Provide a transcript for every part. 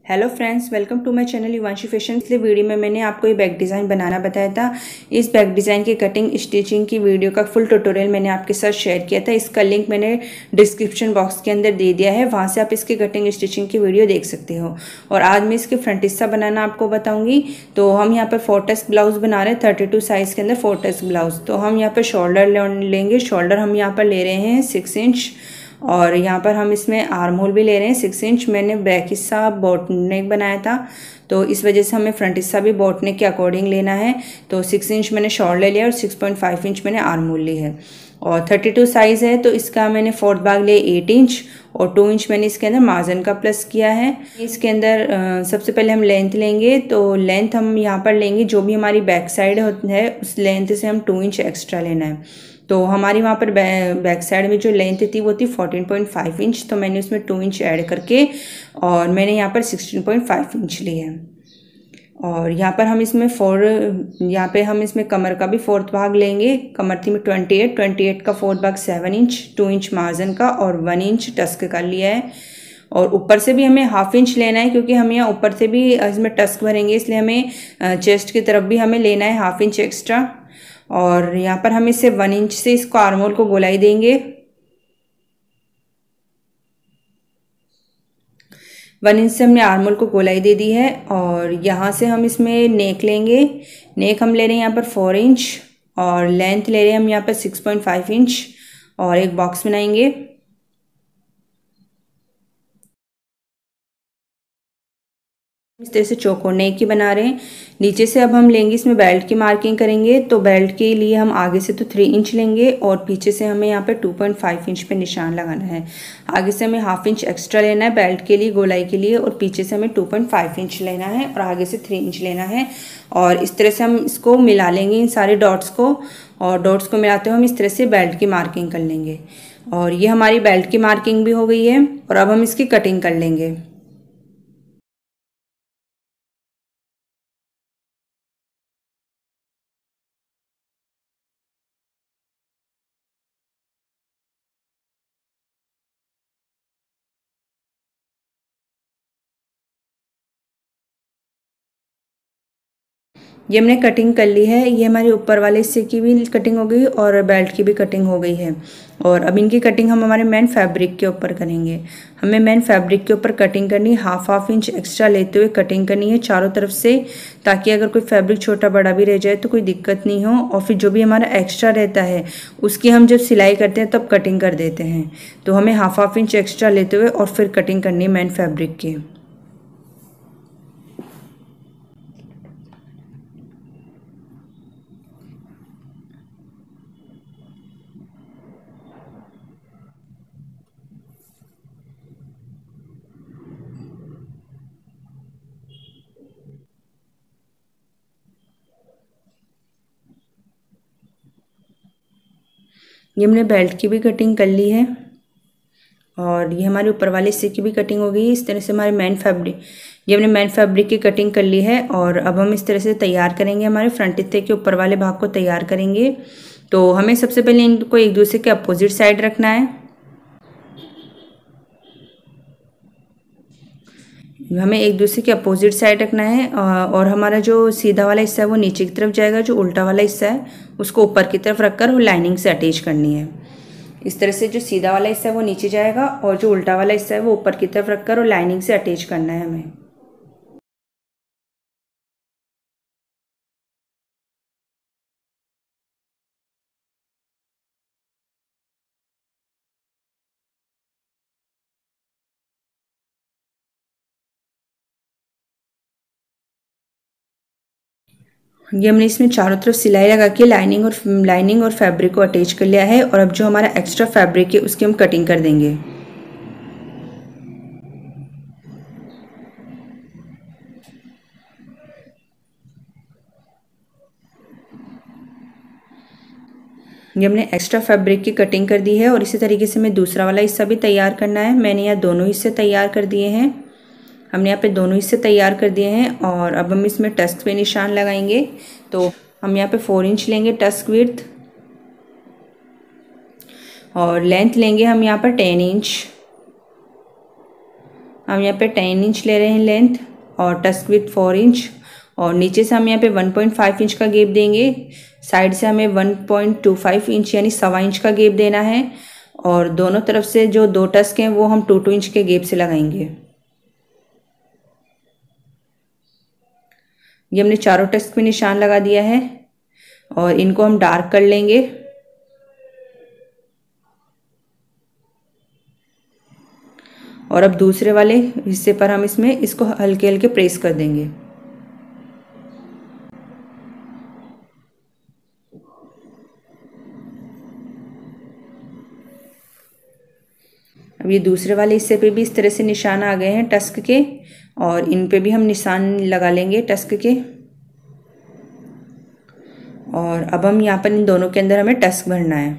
Hello friends, welcome to my channel Yuvanshi fashion. पिछले video में मैंने आपको ये बैक डिज़ाइन बनाना बताया था। इस बैक डिज़ाइन की कटिंग स्टिचिंग की वीडियो का फुल ट्यूटोरियल मैंने आपके साथ शेयर किया था। इसका लिंक मैंने डिस्क्रिप्शन बॉक्स के अंदर दे दिया है, वहाँ से आप इसकी कटिंग स्टिचिंग की वीडियो देख सकते हो। और आज मैं इसके फ्रंट हिस्सा बनाना आपको बताऊँगी। तो हम यहाँ पर 4 ब्लाउज़ बना रहे हैं, 32 साइज़ के अंदर 4 ब्लाउज़। तो हम यहाँ पर शोल्डर लेंगे। शोल्डर हम यहाँ पर ले रहे हैं 6 इंच, और यहाँ पर हम इसमें आर्म होल भी ले रहे हैं 6 इंच। मैंने बैक हिस्सा बोट नेक बनाया था, तो इस वजह से हमें फ्रंट हिस्सा भी बोट नेक के अकॉर्डिंग लेना है। तो 6 इंच मैंने शोल्डर लिया और 6.5 इंच मैंने आर्म होल ली है। और 32 साइज़ है, तो इसका मैंने 4th भाग लिया 8 इंच, और 2 इंच मैंने इसके अंदर मार्जिन का प्लस किया है। इसके अंदर सबसे पहले हम लेंथ लेंगे। तो लेंथ हम यहाँ पर लेंगे, जो भी हमारी बैक साइड है उस लेंथ से हम 2 इंच एक्स्ट्रा लेना है। तो हमारी वहाँ पर बैक साइड में जो लेंथ थी वो थी 14.5 इंच, तो मैंने उसमें 2 इंच ऐड करके और मैंने यहाँ पर 16.5 इंच ली है। और यहाँ पर हम इसमें यहाँ पे हम इसमें कमर का भी 4th भाग लेंगे। कमर थी में 28 का 4th भाग 7 इंच, 2 इंच मार्जिन का और 1 इंच टस्क का लिया है। और ऊपर से भी हमें ½ इंच लेना है, क्योंकि हम यहाँ ऊपर से भी इसमें टस्क भरेंगे, इसलिए हमें चेस्ट की तरफ भी हमें लेना है ½ इंच एक्स्ट्रा। और यहाँ पर हम इसे 1 इंच से इसको आर्म होल को गोलाई देंगे। 1 इंच से हमने आर्म होल को गोलाई दे दी है। और यहाँ से हम इसमें नेक लेंगे। नेक हम ले रहे हैं यहाँ पर 4 इंच, और लेंथ ले रहे हैं हम यहाँ पर 6.5 इंच, और एक बॉक्स बनाएंगे। इस तरह से चौकोर नेक की बना रहे हैं। नीचे से अब हम लेंगे, इसमें बेल्ट की मार्किंग करेंगे। तो बेल्ट के लिए हम आगे से तो 3 इंच लेंगे, और पीछे से हमें यहाँ पे 2.5 इंच पे निशान लगाना है। आगे से हमें ½ इंच एक्स्ट्रा लेना है बेल्ट के लिए, गोलाई के लिए, और पीछे से हमें 2.5 इंच लेना है, और आगे से 3 इंच लेना है। और इस तरह से हम इसको मिला लेंगे, इन सारे डॉट्स को। और डॉट्स को मिलाते हुए हम इस तरह से बेल्ट की मार्किंग कर लेंगे। और ये हमारी बेल्ट की मार्किंग भी हो गई है। और अब हम इसकी कटिंग कर लेंगे। ये हमने कटिंग कर ली है। ये हमारे ऊपर वाले हिस्से की भी कटिंग हो गई और बेल्ट की भी कटिंग हो गई है। और अब इनकी कटिंग हम हमारे मेन फैब्रिक के ऊपर करेंगे। हमें मेन फैब्रिक के ऊपर कटिंग करनी है, ½ इंच एक्स्ट्रा लेते हुए कटिंग करनी है चारों तरफ से, ताकि अगर कोई फैब्रिक छोटा बड़ा भी रह जाए तो कोई दिक्कत नहीं हो। और फिर जो भी हमारा एक्स्ट्रा रहता है उसकी हम जब सिलाई करते हैं तब कटिंग कर देते हैं। तो हमें ½ इंच एक्स्ट्रा लेते हुए और फिर कटिंग करनी है मेन फैब्रिक की। ये हमने बेल्ट की भी कटिंग कर ली है, और ये हमारे ऊपर वाले हिस्से की भी कटिंग हो गई। इस तरह से हमारे मेन फैब्रिक, ये हमने मेन फैब्रिक की कटिंग कर ली है। और अब हम इस तरह से तैयार करेंगे, हमारे फ्रंट हिस्से के ऊपर वाले भाग को तैयार करेंगे। तो हमें सबसे पहले इनको एक दूसरे के अपोजिट साइड रखना है। हमें एक दूसरे के अपोजिट साइड रखना है। और हमारा जो सीधा वाला हिस्सा है वो नीचे की तरफ जाएगा, जो उल्टा वाला हिस्सा है उसको ऊपर की तरफ रखकर वो लाइनिंग से अटैच करनी है। इस तरह से जो सीधा वाला हिस्सा है वो नीचे जाएगा, और जो उल्टा वाला हिस्सा है वो ऊपर की तरफ रखकर और लाइनिंग से अटैच करना है हमें। ये हमने इसमें चारों तरफ सिलाई लगा के लाइनिंग और फैब्रिक को अटैच कर लिया है। और अब जो हमारा एक्स्ट्रा फैब्रिक है उसकी हम कटिंग कर देंगे। ये हमने एक्स्ट्रा फैब्रिक की कटिंग कर दी है, और इसी तरीके से हमें दूसरा वाला हिस्सा भी तैयार करना है। मैंने यहाँ दोनों हिस्से तैयार कर दिए हैं। हमने यहाँ पे दोनों हिस्से तैयार कर दिए हैं, और अब हम इसमें टस्क पे निशान लगाएंगे। तो हम यहाँ पे 4 इंच लेंगे टस्क विड्थ, और लेंथ लेंगे हम यहाँ पर 10 इंच। हम यहाँ पे 10 इंच ले रहे हैं लेंथ और टस्क विथ 4 इंच, और नीचे से हम यहाँ पे 1.5 इंच का गैप देंगे। साइड से हमें 1.25 इंच यानी 1.25 इंच का गैप देना है, और दोनों तरफ से जो 2 टस्क हैं वो हम 2-2 इंच के गैप से लगाएंगे। ये हमने चारों टस्क पे निशान लगा दिया है और इनको हम डार्क कर लेंगे। और अब दूसरे वाले हिस्से पर हम इसको हल्के हल्के प्रेस कर देंगे। अब ये दूसरे वाले हिस्से पे भी इस तरह से निशान आ गए हैं टस्क के, और इन पे भी हम निशान लगा लेंगे टस्क के। और अब हम यहाँ पर इन दोनों के अंदर हमें टस्क भरना है।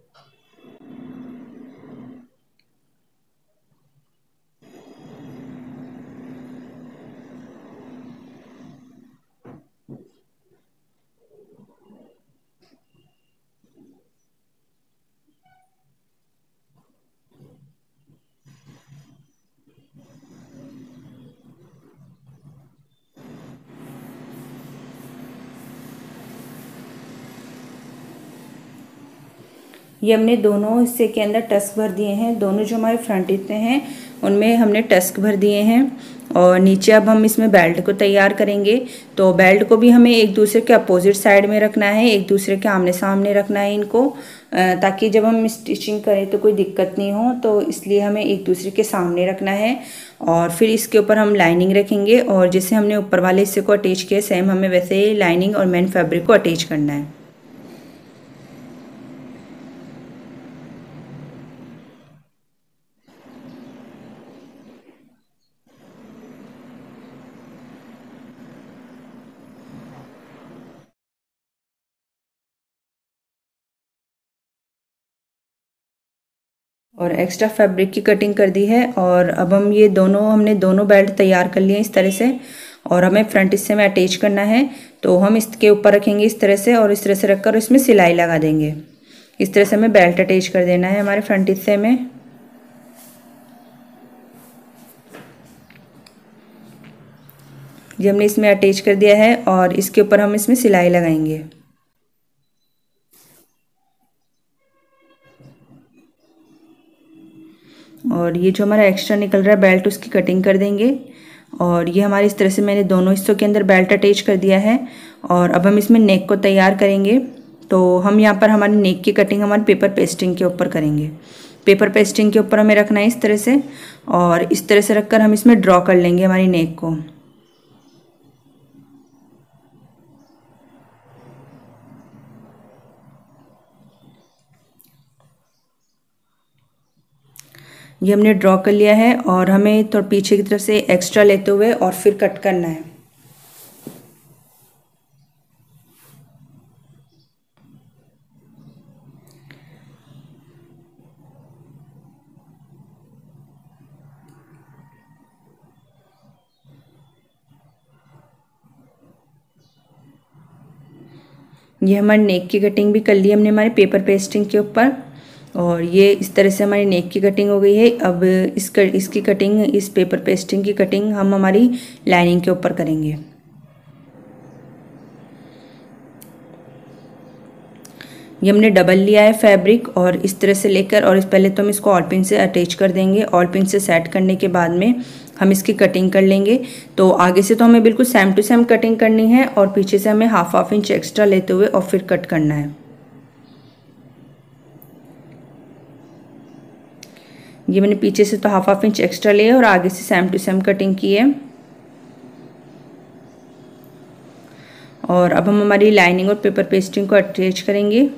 ये हमने दोनों हिस्से के अंदर टस्क भर दिए हैं। दोनों जो हमारे फ्रंट हिस्से हैं उनमें हमने टस्क भर दिए हैं, और नीचे अब हम इसमें बेल्ट को तैयार करेंगे। तो बेल्ट को भी हमें एक दूसरे के अपोजिट साइड में रखना है, एक दूसरे के आमने सामने रखना है इनको, ताकि जब हम स्टिचिंग करें तो कोई दिक्कत नहीं हो। तो इसलिए हमें एक दूसरे के सामने रखना है, और फिर इसके ऊपर हम लाइनिंग रखेंगे, और जैसे हमने ऊपर वाले हिस्से को अटैच किया सेम हमें वैसे ही लाइनिंग और मेन फैब्रिक को अटैच करना है। और एक्स्ट्रा फैब्रिक की कटिंग कर दी है, और अब हमने दोनों बेल्ट तैयार कर लिए इस तरह से, और हमें फ्रंट हिस्से में अटैच करना है। तो हम इसके ऊपर रखेंगे इस तरह से, और इस तरह से रखकर इसमें सिलाई लगा देंगे। इस तरह से हमें बेल्ट अटैच कर देना है हमारे फ्रंट हिस्से में। ये हमने इसमें अटैच कर दिया है, और इसके ऊपर हम इसमें सिलाई लगाएंगे। और ये जो हमारा एक्स्ट्रा निकल रहा है बेल्ट उसकी कटिंग कर देंगे। और ये हमारे इस तरह से मैंने दोनों हिस्सों के अंदर बेल्ट अटैच कर दिया है, और अब हम इसमें नेक को तैयार करेंगे। तो हम यहाँ पर हमारी नेक की कटिंग हमारे पेपर पेस्टिंग के ऊपर करेंगे। पेपर पेस्टिंग के ऊपर हमें रखना है इस तरह से, और इस तरह से रखकर हम इसमें ड्रॉ कर लेंगे हमारी नेक को। ये हमने ड्रॉ कर लिया है, और हमें तो पीछे की तरफ से एक्स्ट्रा लेते हुए और फिर कट करना है। ये हमारी नेक की कटिंग भी कर ली हमने हमारे पेपर पेस्टिंग के ऊपर, और ये इस तरह से हमारी नेक की कटिंग हो गई है। अब इसकी कटिंग, इस पेपर पेस्टिंग की कटिंग हम हमारी लाइनिंग के ऊपर करेंगे। ये हमने डबल लिया है फैब्रिक, और इस तरह से लेकर, और पहले तो हम इसको ऑल पिन से अटैच कर देंगे। ऑल पिन से सेट करने के बाद में हम इसकी कटिंग कर लेंगे। तो आगे से तो हमें बिल्कुल सेम टू सेम कटिंग करनी है, और पीछे से हमें हाफ इंच एक्स्ट्रा लेते हुए और फिर कट करना है। ये मैंने पीछे से तो हाफ इंच एक्स्ट्रा लिया और आगे से सेम टू सेम कटिंग की है। और अब हम हमारी लाइनिंग और पेपर पेस्टिंग को अटैच करेंगे।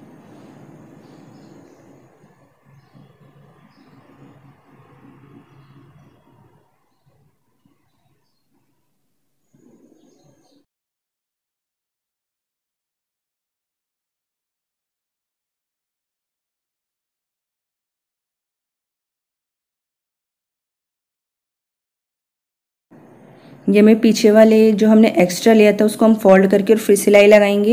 ये में पीछे वाले जो हमने एक्स्ट्रा लिया था उसको हम फोल्ड करके और फिर सिलाई लगाएंगे।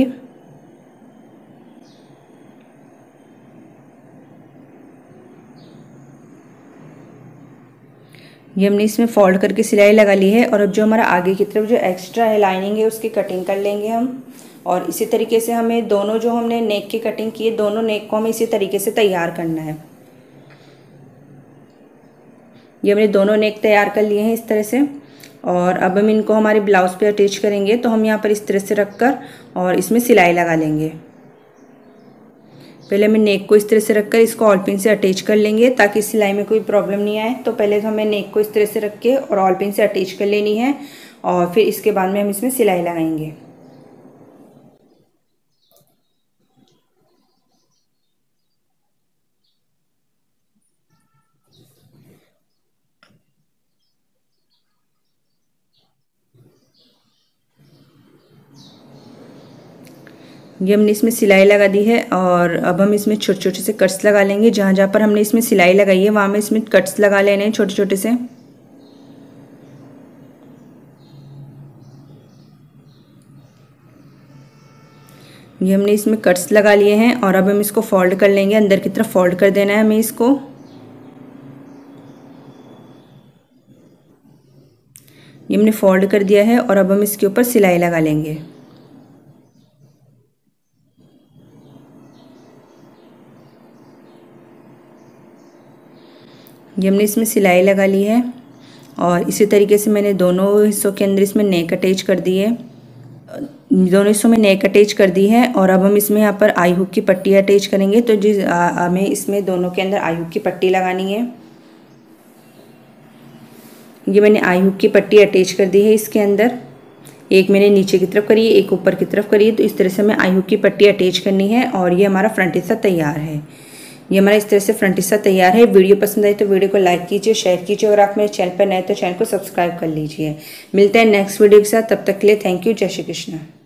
ये हमने इसमें फोल्ड करके सिलाई लगा ली है। और अब जो हमारा आगे की तरफ जो एक्स्ट्रा है लाइनिंग है उसकी कटिंग कर लेंगे हम। और इसी तरीके से हमें दोनों जो हमने नेक की कटिंग की है दोनों नेक को हमें इसी तरीके से तैयार करना है। ये हमने दोनों नेक तैयार कर लिए हैं इस तरह से। और अब हम इनको हमारे ब्लाउज पे अटैच करेंगे। तो हम यहाँ पर इस तरह से रखकर और इसमें सिलाई लगा लेंगे। पहले हमें नेक को इस तरह से रखकर इसको ऑल पिन से अटैच कर लेंगे ताकि सिलाई में कोई प्रॉब्लम नहीं आए। तो पहले तो हमें नेक को इस तरह से रख के और ऑल पिन से अटैच कर लेनी है और फिर इसके बाद में हम इसमें सिलाई लगाएंगे। ये हमने इसमें सिलाई लगा दी है और अब हम इसमें छोटे छोटे से कट्स लगा लेंगे। जहाँ जहाँ पर हमने इसमें सिलाई लगाई है वहाँ में इसमें कट्स लगा लेने हैं छोटे छोटे से। ये हमने इसमें कट्स लगा लिए हैं और अब हम इसको फोल्ड कर लेंगे। अंदर की तरफ फोल्ड कर देना है हमें इसको। ये हमने फोल्ड कर दिया है और अब हम इसके ऊपर सिलाई लगा लेंगे। ये हमने इसमें सिलाई लगा ली है और इसी तरीके से मैंने दोनों हिस्सों के अंदर इसमें नेक अटैच कर दी है। दोनों हिस्सों में नेक अटैच कर दी है और अब हम इसमें यहाँ पर आई हुक की पट्टी अटैच करेंगे। तो हमें इसमें दोनों के अंदर आई हुक की पट्टी लगानी है। ये मैंने आई हुक की पट्टी अटैच कर दी है इसके अंदर। एक मैंने नीचे की तरफ करी है एक ऊपर की तरफ करी है। तो इस तरह से हमें आई हुक की पट्टी अटैच करनी है और ये हमारा फ्रंट हिस्सा तैयार है। ये हमारा इस तरह से फ्रंट हिस्सा तैयार है। वीडियो पसंद आई तो वीडियो को लाइक कीजिए, शेयर कीजिए और आप मेरे चैनल पर नए तो चैनल को सब्सक्राइब कर लीजिए। मिलते हैं नेक्स्ट वीडियो के साथ, तब तक के लिए थैंक यू। जय श्री कृष्ण।